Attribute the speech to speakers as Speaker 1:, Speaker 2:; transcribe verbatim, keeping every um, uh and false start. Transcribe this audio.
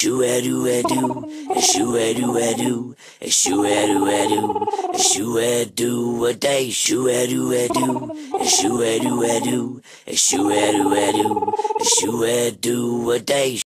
Speaker 1: shoo-a-doo-a-doo, a shoo-a-doo-a-doo, a shoo-a-doo-a-doo, a shoo-a-doo-a-day, shoo-a-doo-a-doo, a shoo-a-doo-a-doo, a shoo-a-doo-a-doo, a shoo-a-doo-a-day.